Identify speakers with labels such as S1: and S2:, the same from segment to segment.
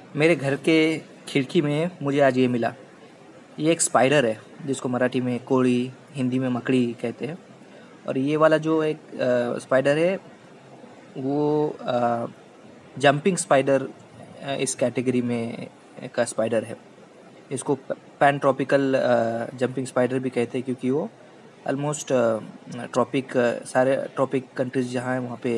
S1: मेरे घर के खिड़की में मुझे आज ये मिला। ये एक स्पाइडर है जिसको मराठी में कोड़ी, हिंदी में मकड़ी कहते हैं। और ये वाला जो एक स्पाइडर है वो जंपिंग स्पाइडर इस कैटेगरी में का स्पाइडर है। इसको पैन ट्रॉपिकल जंपिंग स्पाइडर भी कहते हैं क्योंकि वो ऑलमोस्ट सारे ट्रॉपिक कंट्रीज जहाँ हैं वहाँ पे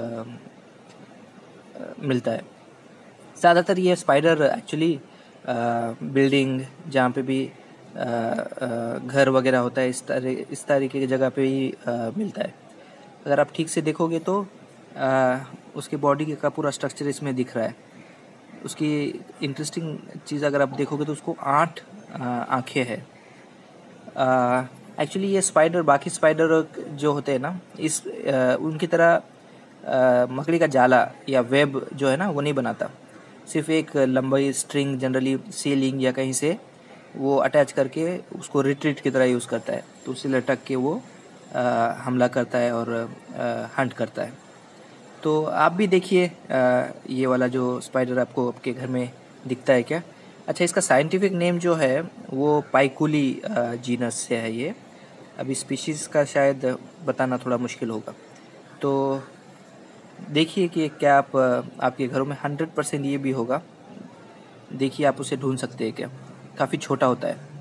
S1: मिलता है। ज़्यादातर ये स्पाइडर एक्चुअली बिल्डिंग जहाँ पे भी घर वगैरह होता है इस तरीके की जगह पे ही मिलता है। अगर आप ठीक से देखोगे तो उसके बॉडी का पूरा स्ट्रक्चर इसमें दिख रहा है। उसकी इंटरेस्टिंग चीज़ अगर आप देखोगे तो उसको 8 आँखें हैं। एक्चुअली ये स्पाइडर बाकी स्पाइडर जो होते हैं ना उनकी तरह मकड़ी का जाला या वेब जो है ना वो नहीं बनाता। सिर्फ एक लंबाई स्ट्रिंग जनरली सीलिंग या कहीं से वो अटैच करके उसको रिट्रीट की तरह यूज़ करता है, तो उसे लटक के वो हमला करता है और हंट करता है। तो आप भी देखिए ये वाला जो स्पाइडर आपको आपके घर में दिखता है क्या? अच्छा, इसका साइंटिफिक नेम जो है वो पाइकुली जीनस से है ये। अभी स्पीशीज़ का शायद बताना थोड़ा मुश्किल होगा। तो देखिए कि क्या आप आपके घरों में 100% ये भी होगा। देखिए आप उसे ढूंढ सकते हैं क्या? काफ़ी छोटा होता है।